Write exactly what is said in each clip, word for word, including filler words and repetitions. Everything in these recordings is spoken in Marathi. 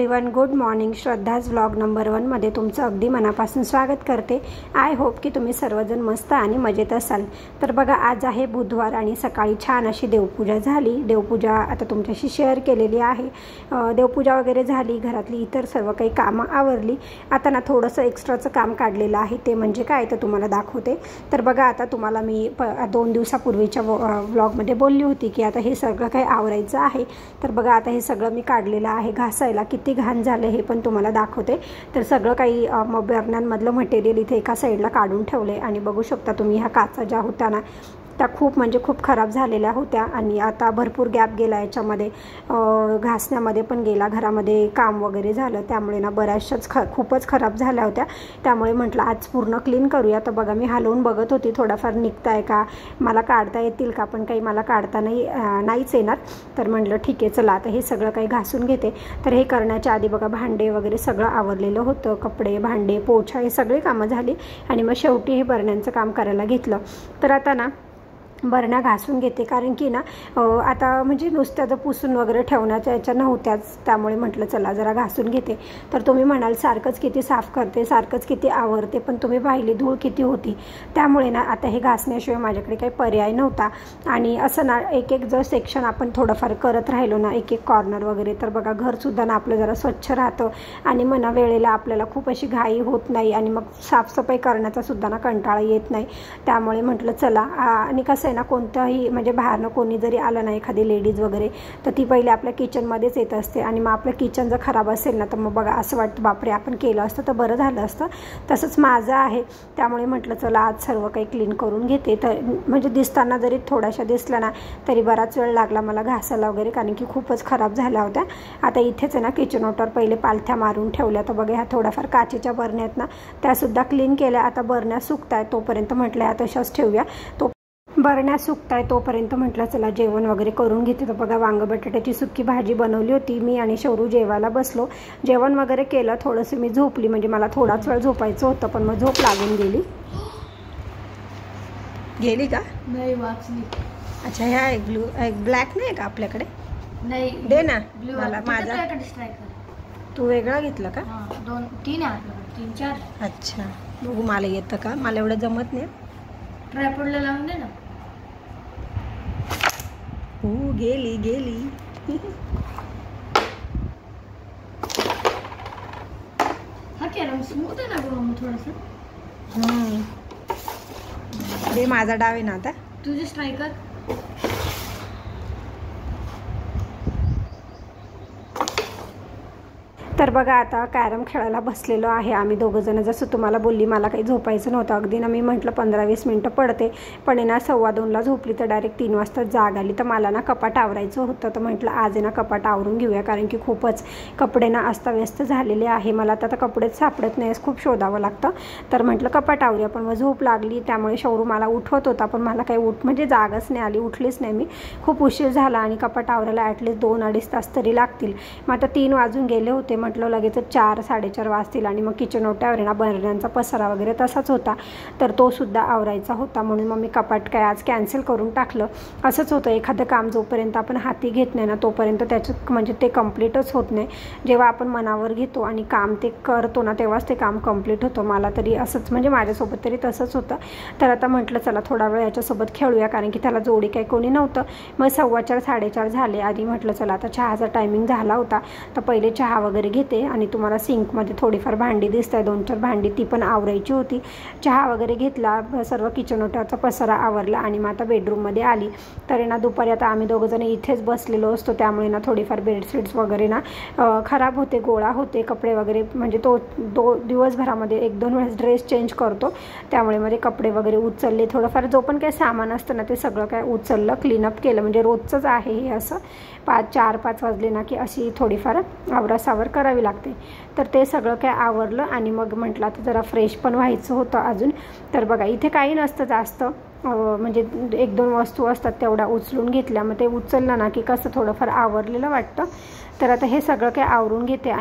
Everyone, good morning. Shraddha's vlog number one मध्ये तुमचं अगदी मनापासून स्वागत करते. आय होप की तुम्ही सर्वजण मस्त आणि मजेत असाल. तर बघा, आज आहे बुधवार आणि सकाळी छान अशी देवपूजा झाली. देवपूजा आता तुमच्याशी शेअर केलेली आहे. देवपूजा वगैरे झाली, घरातली इतर सर्व काही कामं आवरली. आता ना थोडंसं एक्स्ट्राचं काम काढलेलं आहे, ते म्हणजे काय तर तुम्हाला दाखवते. तर बघा, आता तुम्हाला मी प दोन दिवसापूर्वीच्या व्लॉगमध्ये बोलली होती की आता हे सगळं काही आवरायचं आहे. तर बघा, आता हे सगळं मी काढलेलं आहे. घासायला किती घाण झालं हे पण तुम्हाला दाखवते. तर सगळं काही मग बर्ण्यांमधलं मटेरियल इथे एका साईडला काढून ठेवले आणि बघू शकता तुम्ही, ह्या काचा ज्या होत्या ना त्या खूप म्हणजे खूप खराब झालेल्या होत्या आणि आता भरपूर गॅप गेला याच्यामध्ये, घासण्यामध्ये पण गेला. घरामध्ये काम वगैरे झालं त्यामुळे ना बऱ्याचशाच ख खूपच खराब झाल्या होत्या. त्यामुळे म्हटलं आज पूर्ण क्लीन करूया. तर बघा, मी हलवून बघत होती थोडाफार निघताय का, मला काढता येतील का, पण काही मला काढता नाही नाहीच येणार. तर म्हटलं ठीक आहे, चला आता हे सगळं काही घासून घेते. तर हे करण्याच्या आधी बघा, भांडे वगैरे सगळं आवरलेलं होतं. कपडे, भांडे, पोछा हे सगळे कामं झाली आणि मग शेवटी हे बरण्यांचं काम करायला घेतलं. तर आता ना बरण्या घासून घेते, कारण की ना आता म्हणजे नुसत्या तर पुसून वगैरे ठेवण्याच्या याच्या नव्हत्याच. त्यामुळे म्हटलं चला जरा घासून घेते. तर तुम्ही म्हणाल सारखंच किती साफ करते, सारखंच किती आवरते, पण तुम्ही पाहिली धूळ किती होती. त्यामुळे ना आता हे घासण्याशिवाय माझ्याकडे काही पर्याय नव्हता. आणि असं ना एक एक जर सेक्शन आपण थोडंफार करत राहिलो ना, एक एक कॉर्नर वगैरे, तर बघा घरसुद्धा ना आपलं जरा स्वच्छ राहतं आणि मना वेळेला आपल्याला खूप अशी घाई होत नाही आणि मग साफसफाई करण्याचा सुद्धा ना कंटाळा येत नाही. त्यामुळे म्हटलं चला. आणि कसं ना, कोणत्याही म्हणजे बाहेरनं कोणी जरी आलं ना, एखादी लेडीज वगैरे, तर ती पहिले आपल्या किचनमध्येच येत असते आणि मग आपलं किचन जर खराब असेल ना, तर मग बघा असं वाटतं बापरे, आपण केलं असतं तर बरं झालं असतं. तसंच माझं आहे. त्यामुळे म्हटलं चला आज सर्व काही क्लीन करून घेते. तर म्हणजे दिसताना जरी थोड्याशा दिसल्या ना, तरी बराच वेळ लागला मला घासायला वगैरे, कारण की खूपच खराब झाल्या होत्या. आता इथेच आहे ना किचन ओटावर पहिले पालथ्या मारून ठेवल्या. तर बघा, ह्या थोड्याफार काचेच्या बरण्या आहेत ना, त्यासुद्धा क्लीन केल्या. आता बरण्या सुकताय तोपर्यंत म्हटलं ह्या तशाच ठेवूया. तो बरण्या सुकताय तोपर्यंत म्हटलं चला जेवण वगैरे करून घेते. तर बघा, वांग बटाट्याची सुकी भाजी बनवली होती मी आणि शौरू जेवायला बसलो. जेवण वगैरे केलं. थोडंसं मी झोपली, म्हणजे मला थोडाच वेळ झोपायचं होतं, पण मग झोप लागून गेली. गेली का? नाही, वाचली. अच्छा, ह्या एक ब्लू एक ब्लॅक नाही का आपल्याकडे? नाही, दे ना ब्लू मला. माझा तू वेगळा घेतला का? दोन तीन आहे आपल्याकडे, तीन चार. अच्छा, बघू मला येतं का. मला एवढं जमत नाही. ट्रायपॉडला लावून दे ना. हो, गेली गेली. हा कॅरम स्मूथ आहे ना गं थोडंसं. हम्म, दे, माझा डाव आहे ना आता. तुझे स्ट्रायकर. तर बघा, आता कॅरम खेळायला बसलेलो आहे आम्ही दोघंजणं. जसं तुम्हाला बोलली, मला काही झोपायचं नव्हतं. अगदी ना मी म्हटलं पंधरा वीस मिनटं पडते, पण आहे ना सव्वा दोनला झोपली तर डायरेक्ट तीन वाजता जाग आली. तर मला ना कपाट आवरायचं होतं. तर म्हटलं आज आहे ना कपाट आवरून घेऊया, कारण की खूपच कपडे ना अस्ताव्यस्त झालेले आहे. मला तर आता कपडेच सापडत नाही, खूप शोधावं लागतं. तर म्हटलं कपाट आवरूया, पण मग झोप लागली. त्यामुळे शौरू मला उठवत होता, पण मला काही उठ म्हणजे जागच नाही आली, उठलीच नाही मी. खूप उशीर झाला आणि कपाट आवरायला ॲटलिस्ट दोन अडीच तास तरी लागतील. मग आता तीन वाजून गेले होते. म्हटलं लगेच चार साडेचार वाजतील आणि मग किचन ओट्यावर ना बरण्यांचा पसारा वगैरे तसाच होता, तर तो सुद्धा आवरायचा होता. म्हणून मग मी कपाट काय आज कॅन्सल करून टाकलं. असंच होतं, एखादं काम जोपर्यंत आपण हाती घेत नाही ना, तोपर्यंत त्याचं म्हणजे ते कम्प्लीटच होत नाही. जेव्हा आपण मनावर घेतो आणि काम ते करतो ना, तेव्हाच ते काम कम्प्लीट होतं. मला तरी असंच, म्हणजे माझ्यासोबत तरी तसंच होतं. तर आता म्हटलं चला थोडा वेळ याच्यासोबत खेळूया, कारण की त्याला जोडी काही कोणी नव्हतं. मग सव्वा चार साडेचार झाले. आधी म्हटलं चला आता चहाचा टायमिंग झाला होता, तर पहिले चहा वगैरे घेते. आणि तुम्हाला सिंकमध्ये थोडीफार भांडी दिसत आहे, दोन चार भांडी, ती पण आवरायची होती. चहा वगैरे घेतला, सर्व किचन ओट्याचा पसारा आवरला आणि मग आता बेडरूममध्ये आली. तर ना दुपारी आता आम्ही दोघंजण इथेच बसलेलो असतो, त्यामुळे ना थोडीफार बेडशीट्स वगैरे ना खराब होते, गोळा होते, कपडे वगैरे म्हणजे तो दो दिवसभरामध्ये एक दोन वेळेस ड्रेस चेंज करतो. त्यामुळे मध्ये कपडे वगैरे उचलले, थोडंफार जो पण काही सामान असतं ना ते सगळं काय उचललं, क्लीनअप केलं. म्हणजे रोजचंच आहे हे असं. पाच चार पाच वाजले ना की अशी थोडीफार आवरासावर करावी लागते. तर ते सगळं काय आवरलं आणि मग म्हटलं आता जरा फ्रेश पण व्हायचं होतं अजून. तर बघा, इथे काही नसतं जास्त, म्हणजे एक दोन वस्तू असतात तेवढ्या उचलून घेतल्या. मग ते उचललं ना की कसं थोडंफार आवरलेलं वाटतं. तर आता हे सगळं काय आवरून घेते आणि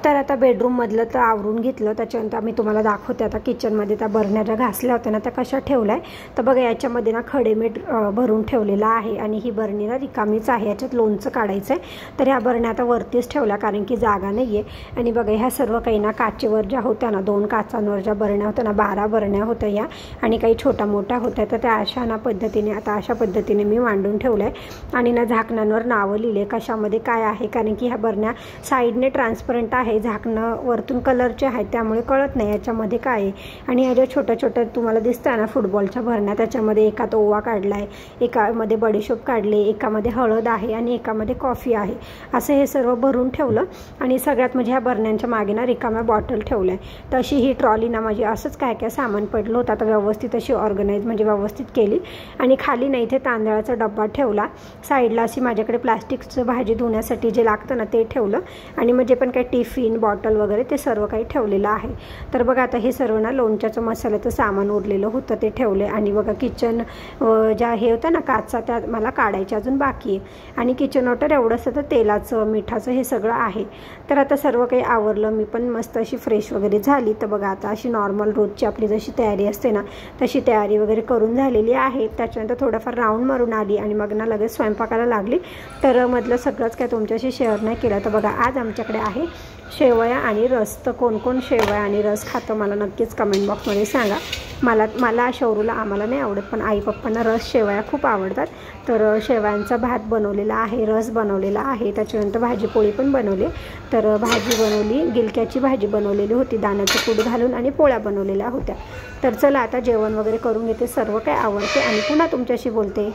तर आता बेडरूममधलं तर आवरून घेतलं, त्याच्यानंतर मी तुम्हाला दाखवते आता किचनमध्ये त्या बरण्या ज्या घासल्या होत्या ना त्या कशा ठेवल्या आहे. तर बघा याच्यामध्ये ना खडे मीठ भरून ठेवलेलं आहे आणि ही बरणी ना रिकामीच आहे, याच्यात लोणचं काढायचं आहे. तर ह्या बरण्या आता वरतीच ठेवल्या कारण की जागा नाही आहे. आणि बघा ह्या सर्व काही ना काचेवर ज्या होत्या ना, दोन काचांवर ज्या बरण्या होत्या ना, बारा बरण्या होत्या या आणि काही छोट्या मोठ्या होत्या. तर त्या अशा ना पद्धतीने आता अशा पद्धतीने मी मांडून ठेवलं आहे आणि ना झाकणांवर नावं लिहिले कशामध्ये काय आहे, कारण की ह्या बरण्या साईडने ट्रान्सपरंट आहे, झाकणं वरतून कलरचे आहेत त्यामुळे कळत नाही याच्यामध्ये काय आहे. आणि ह्या ज्या छोट्या छोट्या तुम्हाला दिसतं ना फुटबॉलच्या भरण्या, त्याच्यामध्ये एकात ओवा काढला आहे, एकामध्ये बडीशोप काढले, एकामध्ये हळद आहे आणि एकामध्ये कॉफी आहे. असं हे सर्व भरून ठेवलं. आणि सगळ्यात म्हणजे ह्या बरण्यांच्या मागे ना रिकाम्या बॉटल ठेवल्या आहे. तशी ही ट्रॉली ना माझी असंच काय काय सामान पडलं होतं, आता व्यवस्थित अशी ऑर्गनाईज म्हणजे व्यवस्थित केली. आणि खाली ना इथे तांदळाचा डब्बा ठेवला, साईडला अशी माझ्याकडे प्लास्टिकचं भाजी धुण्यासाठी जे लागतं ना ते ठेवलं. आणि म्हणजे पण काय टिफिन बॉटल वगैरे ते सर्व काही ठेवलेलं आहे. तर बघा आता हे सर्व ना लोणच्याचं मसाल्याचं सामान उरलेलं होतं ते ठेवले. आणि बघा किचन ज्या हे होतं ना काचा त्या मला काढायच्या अजून बाकी आहे. आणि किचन वॉटर एवढंच तर तेलाचं मिठाचं हे सगळं आहे. तर आता सर्व काही आवरलं, मी पण मस्त अशी फ्रेश वगैरे झाली. तर बघा आता अशी नॉर्मल रोजची आपली जशी तयारी असते ना तशी तयारी वगैरे करून झालेली आहे. त्याच्यानंतर थोडंफार राऊंड मारून आली आणि मग ना लगेच स्वयंपाकाला लागली. तर मधलं सगळंच काय तुमच्याशी शेअर नाही केलं. तर बघा आज आमच्याकडे आहे शेवया आणि रस. तर कोण कोण शेवया आणि रस खातं मला नक्कीच कमेंट बॉक्समध्ये सांगा. मला मला शौरूला आम्हाला नाही आवडत, पण आई पप्पांना रस शेवया खूप आवडतात. तर शेवयांचा भात बनवलेला आहे, रस बनवलेला आहे, त्याच्यानंतर भाजीपोळी पण बनवली. तर भाजी बनवली, गिलक्याची भाजी बनवलेली होती दाण्याचं कूट घालून आणि पोळ्या बनवलेल्या होत्या. तर चला आता जेवण वगैरे करून घेते, सर्व काय आवडते आणि पुन्हा तुमच्याशी बोलते.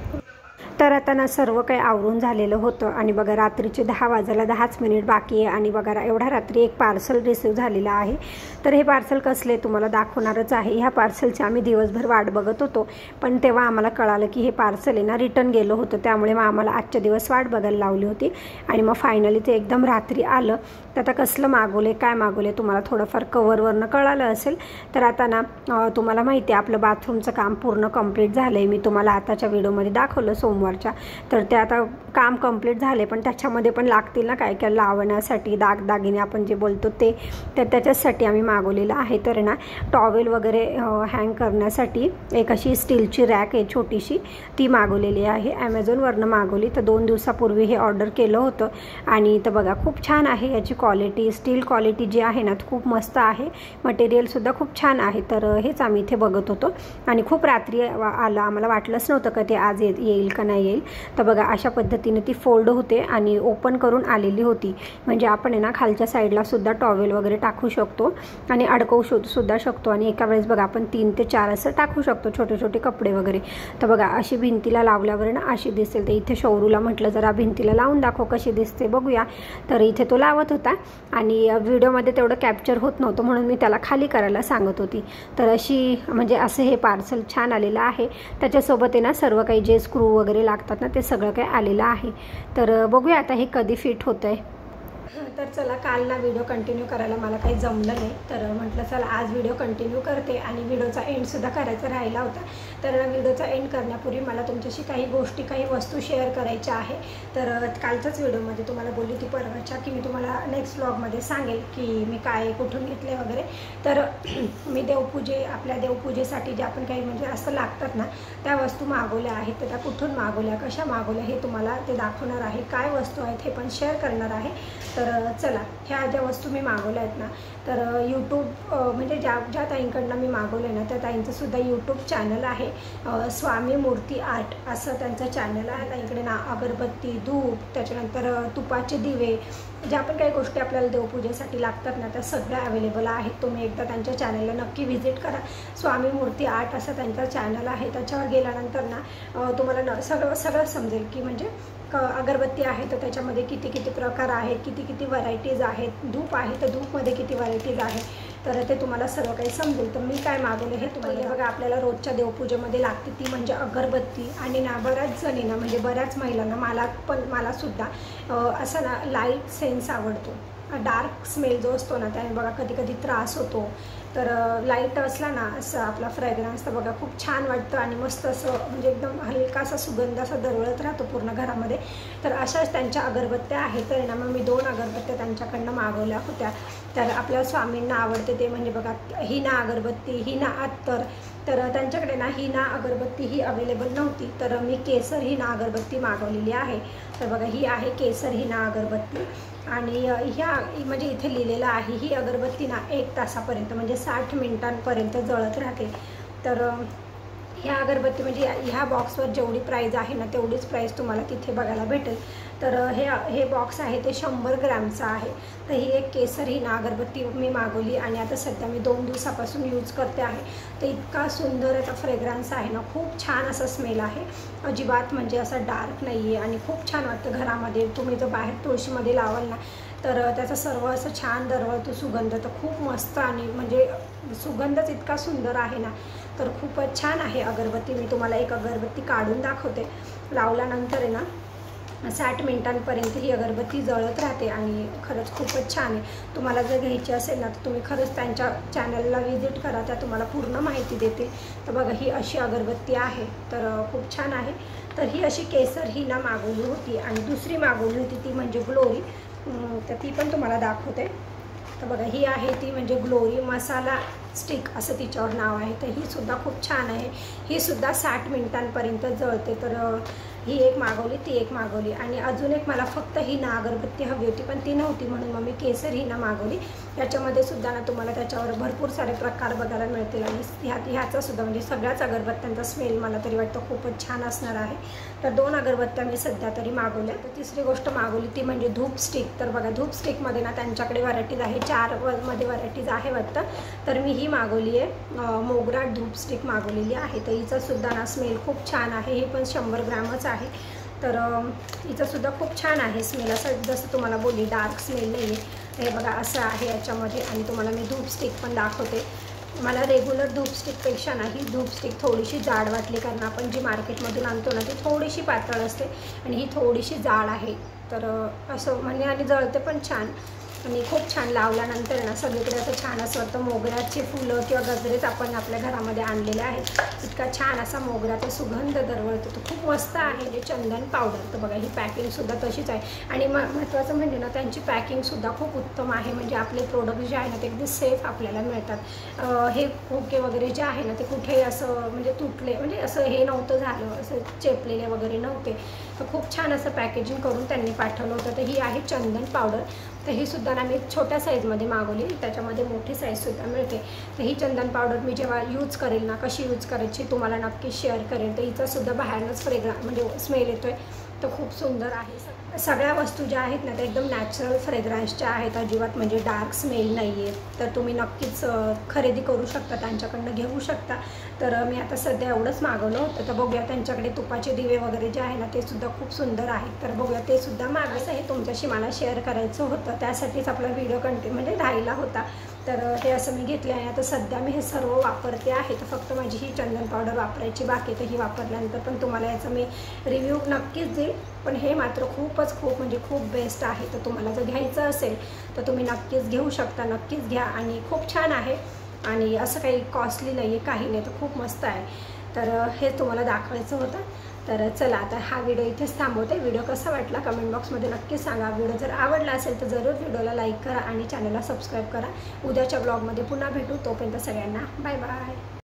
तर आता ना सर्व काही आवरून झालेलं होतं. आणि बघा रात्रीचे दहा वाजायला दहाच मिनिट बाकी आहे. आणि बघा एवढ्या रात्री एक पार्सल रिसीव झालेलं आहे. तर हे पार्सल कसले तुम्हाला दाखवणारच आहे. ह्या पार्सलची आम्ही दिवसभर वाट बघत होतो, पण तेव्हा आम्हाला कळालं की हे पार्सल आहे ना रिटर्न गेलं होतं, त्यामुळे मग आम्हाला आजच्या दिवस वाट बघायला लावली होती. आणि मग फायनली ते एकदम रात्री आलं. तर आता कसलं मागवले काय मागवले तुम्हाला थोडंफार कवरवरनं कळालं असेल. तर आता ना तुम्हाला माहिती आहे आपलं बाथरूमचं काम पूर्ण कंप्लीट झालं आहे. मी तुम्हाला आताच्या व्हिडिओमध्ये दाखवलं सोमवारच्या. तर ते आता काम कंप्लीट झाले, पण त्याच्यामध्ये पण लागतील ना काय काय लावण्यासाठी दागदागिने आपण जे बोलतो ते. तर त्याच्यासाठी आम्ही मागवलेलं आहे. तर ना टॉवेल वगैरे हँग करण्यासाठी एक अशी स्टीलची रॅक आहे छोटीशी, ती मागवलेली आहे, ॲमेझॉनवरनं मागवली. तर दोन दिवसापूर्वी हे ऑर्डर केलं होतं. आणि तर बघा खूप छान आहे याची क्वालिटी, स्टील क्वालिटी जी आहे ना खूप मस्त आहे, मटेरियलसुद्धा खूप छान आहे. तर हेच आम्ही इथे बघत होतो आणि खूप रात्री आलं, आम्हाला वाटलंच नव्हतं का ते आज येईल का नाही येईल. तर बघा अशा पद्धतीने ती फोल्ड होते आणि ओपन करून आलेली होती. म्हणजे आपण आहे ना खालच्या साईडला सुद्धा टॉवेल वगैरे टाकू शकतो आणि अडकवू सुद्धा शकतो. आणि एका वेळेस बघा आपण तीन ते चार असं टाकू शकतो छोटे छोटे कपडे वगैरे. तर बघा अशी भिंतीला लावल्यावर ना अशी दिसेल. तर इथे शौरूला म्हटलं जरा भिंतीला लावून दाखव कशी दिसते बघूया. तर इथे तो लावत होता आणि व्हिडिओमध्ये तेवढं कॅप्चर होत नव्हतं म्हणून मी त्याला खाली करायला सांगत होती. तर अशी म्हणजे असं हे पार्सल छान आलेलं आहे. त्याच्यासोबत आहे ना सर्व काही जे स्क्रू वगैरे लागतात ना ते सगळं काही आलेलं आहे. तर बघूया आता हे कधी फिट होतं आहे. तर चला काल ना व्हिडिओ कंटिन्यू करायला मला काही जमलं नाही, तर म्हटलं चला आज व्हिडिओ कंटिन्यू करते. आणि व्हिडिओचा एंडसुद्धा करायचा राहिला होता. तर व्हिडिओचा एंड करण्यापूर्वी मला तुमच्याशी काही गोष्टी काही वस्तू शेअर करायच्या आहे. तर कालच्याच व्हिडिओमध्ये तुम्हाला बोलली ती परवाच्या की मी तुम्हाला नेक्स्ट व्लॉगमध्ये सांगेल की मी काय कुठून घेतले वगैरे. तर मी देवपूजे आपल्या देवपूजेसाठी जे आपण काही म्हणजे असं लागतात ना त्या वस्तू मागवल्या आहेत. तर त्या कुठून मागवल्या कशा मागवल्या हे तुम्हाला ते दाखवणार आहे, काय वस्तू आहेत हे पण शेअर करणार आहे. तर चला ह्या ज्या वस्तू मी मागवल्या आहेत ना तर यूट्यूब म्हणजे ज्या ज्या ताईंकडनं मी मागवले ना त्या ताईंचंसुद्धा यूट्यूब चॅनल आहे, स्वामी मूर्ती आर्ट असं त्यांचं चॅनल आहे. ताईंकडे ना अगरबत्ती, धूप, त्याच्यानंतर तुपाचे दिवे, ज्या पण काही गोष्टी आपल्याला देवपूजेसाठी लागतात ना त्या सगळ्या अवेलेबल आहेत. तुम्ही एकदा त्यांच्या चॅनलला नक्की व्हिजिट करा. स्वामी मूर्ती आर्ट असं त्यांचं चॅनल आहे. त्याच्यावर गेल्यानंतर ना तुम्हाला न सगळं सगळं समजेल की म्हणजे अगरबत्ती आहे तर त्याच्यामध्ये किती किती प्रकार आहेत, किती किती व्हरायटीज आहेत. धूप आहे तर धूपमध्ये किती व्हरायटीज आहेत. तर ते तुम्हाला सर्व काही समजेल. तर मी काय मागवले हे तुम्हाला बघा. आपल्याला रोजच्या देवपूजेमध्ये लागते ती म्हणजे अगरबत्ती. आणि ना बऱ्याच जणी ना म्हणजे बऱ्याच महिलांना मला पण मलासुद्धा असा ना लाईट सेन्स आवडतो. डार्क स्मेल जो असतो ना त्याने बघा कधी कधी त्रास होतो. तर लाईट असला ना असं आपला फ्रेग्रन्स तर बघा खूप छान वाटतं आणि मस्त असं म्हणजे एकदम हलकासा सुगंध असा दरवळत राहतो पूर्ण घरामध्ये. तर अशाच त्यांच्या अगरबत्त्या आहेत. तर ना मग मी दोन अगरबत्त्या त्यांच्याकडनं मागवल्या होत्या. तर आपल्या स्वामींना आवडते ते म्हणजे बघा हिना अगरबत्ती, हिना अत्तर. तर त्यांच्याकडे ना हिना अगरबत्ती ही अवेलेबल नव्हती, तर मी केसर हिना अगरबत्ती मागवलेली आहे. तर बघा ही आहे केसर हिना अगरबत्ती आणि ह्या म्हणजे इथे लिहिलेलं आहे ही अगरबत्ती ना एक तासापर्यंत म्हणजे साठ मिनिटांपर्यंत जळत राहते. तर ह्या अगरबत्ती म्हणजे ह्या बॉक्सवर जेवढी प्राईज आहे ना तेवढीच प्राईज तुम्हाला तिथे बघायला भेटेल. तर हे हे बॉक्स आहे ते शंभर ग्रॅमचं आहे. तर ही एक केसर हिना अगरबत्ती मी मागवली आणि आता सध्या मी दोन दिवसापासून यूज करते आहे. तर इतका सुंदर याचा फ्रेग्रन्स आहे ना, खूप छान असा स्मेल आहे, अजिबात म्हणजे असा डार्क नाही आहे आणि खूप छान वाटतं घरामध्ये. तुम्ही जर बाहेर तुळशीमध्ये लावाल ना तर त्याचा सर्व असं छान दरवळतो सुगंध. तर खूप मस्त आणि म्हणजे सुगंधच इतका सुंदर आहे ना, तर खूपच छान आहे अगरबत्ती. मी तुम्हाला एक अगरबत्ती काढून दाखवते. लावल्यानंतर आहे ना साठ मिनिटांपर्यंत ही अगरबत्ती जळत राहते आणि खरंच खूपच छान आहे. तुम्हाला जर घ्यायची असेल ना तर तुम्ही खरंच त्यांच्या चॅनलला व्हिजिट करा, त्या तुम्हाला पूर्ण माहिती देतील. तर बघा ही अशी अगरबत्ती आहे, तर खूप छान आहे. तर ही अशी केसर हिना मागवली होती आणि दुसरी मागवली होती ती म्हणजे ग्लोरी. तर ती पण तुम्हाला दाखवते. तर बघा ही आहे ती म्हणजे ग्लोरी मसाला स्टिक असं तिच्यावर नाव आहे. तर ही सुद्धा खूप छान आहे. ही सुद्धा साठ मिनिटांपर्यंत जळते. तर ही एक मागवली, ती एक मागवली आणि अजून एक मला फक्त हिना अगरबत्ती हवी होती पण ती नव्हती म्हणून मग मी केसर हिना मागवली. त्याच्यामध्ये सुद्धा ना तुम्हाला त्याच्यावर भरपूर सारे प्रकार बघायला मिळतील आणि ह्या ह्याचा सुद्धा म्हणजे सगळ्याच अगरबत्त्यांचा स्मेल मला तरी वाटतं खूपच छान असणार आहे. तर दोन अगरबत्त्या मी सध्या तरी मागवल्या. तर तिसरी गोष्ट मागवली ती म्हणजे धूप स्टिक. तर बघा धूप स्टिकमध्ये ना त्यांच्याकडे व्हरायटीज आहे, चार मध्ये व्हरायटीज आहे वाटतं. तर मी ही मागवली आहे मोगरा धूप स्टिक मागवलेली आहे. तर हिचा सुद्धा ना स्मेल खूप छान आहे. ही पण शंभर ग्रॅमच आहे. तर हिचं सुद्धा खूप छान आहे स्मेल. असं जसं तुम्हाला बोलली डार्क स्मेल नाही आहे. हे बघा असं आहे याच्यामध्ये आणि तुम्हाला मी धूप स्टिक पण दाखवते. मला रेग्युलर धूप स्टिकपेक्षा ना ही धूप स्टिक थोडीशी जाड वाटली, कारण आपण जी मार्केटमधून आणतो ना ती थोडीशी पातळ असते आणि ही थोडीशी जाड आहे. तर असं म्हणजे आणि जळते पण छान आणि खूप छान. लावल्यानंतर ना सगळीकडे असं छान असं वाटतं. मोगऱ्याची फुलं किंवा गजरेच आपण आपल्या घरामध्ये आणलेले आहेत. इतका छान असा मोगऱ्याचा सुगंध दरवळतो, तो खूप मस्त आहे. म्हणजे चंदन पावडर. तर बघा ही पॅकिंगसुद्धा तशीच आहे आणि म महत्त्वाचं म्हणजे ना त्यांची पॅकिंगसुद्धा खूप उत्तम आहे. म्हणजे आपले प्रोडक्ट जे आहे ना ते अगदी सेफ आपल्याला मिळतात. हे खोके वगैरे जे आहे ना ते कुठेही असं म्हणजे तुटले म्हणजे असं हे नव्हतं झालं, असं चेपलेले वगैरे नव्हते. तर खूप छान असं पॅकेजिंग करून त्यांनी पाठवलं होतं. तर ही आहे चंदन पावडर. तर ही सुद्धा ना मी छोट्या साईजमध्ये मागवली, त्याच्यामध्ये मोठी साईजसुद्धा मिळते. तर ही चंदन पावडर मी जेव्हा यूज करेल ना कशी यूज करायची तुम्हाला नक्की शेअर करेल. तर हिचासुद्धा बाहेरनंच फ्रेग्रा म्हणजे स्मेल येतो आहे, तर खूप सुंदर आहे. सगळ्या वस्तू ज्या आहेत ना त्या एकदम नॅचरल फ्रेग्रन्सच्या आहेत, अजिबात म्हणजे डार्क स्मेल नाही आहे. तर तुम्ही नक्कीच खरेदी करू शकता, त्यांच्याकडनं घेऊ शकता. तर मी आता सध्या एवढंच मागवलं होतं. तर बघूया त्यांच्याकडे तुपाचे दिवे वगैरे जे आहे ना ते सुद्धा खूप सुंदर आहेत. तर बघूया ते सुद्धा मागायचं आहे, तुमच्याशी मला शेअर करायचं होतं, त्यासाठीच आपला व्हिडिओ कंटिन्यू म्हणजे राहिला होता. तर हे असं मी घेतले आहे. आता सध्या मी हे सर्व वापरते आहे. तर फक्त माझी ही चंदन पावडर वापरायची बाकी. तर ही वापरल्यानंतर पण तुम्हाला याचा मी रिव्ह्यू नक्कीच देईल. पण हे मात्र खूपच खूप म्हणजे खूप बेस्ट आहे. तर तुम्हाला जर घ्यायचं असेल तर तुम्ही नक्कीच घेऊ शकता, नक्कीच घ्या आणि खूप छान आहे आणि असं काही कॉस्टली नाही आहे, काही नाही. तर खूप मस्त आहे. तर हे तुम्हाला दाखवायचं होतं. तर चला आता हा व्हिडिओ इथेच थांबवते. व्हिडिओ कसा वाटला कमेंट बॉक्समध्ये नक्की सांगा. व्हिडिओ जर आवडला असेल तर जरूर व्हिडिओला लाईक करा आणि चॅनलला सबस्क्राईब करा. उद्याच्या ब्लॉगमध्ये पुन्हा भेटू. तोपर्यंत सगळ्यांना बाय बाय.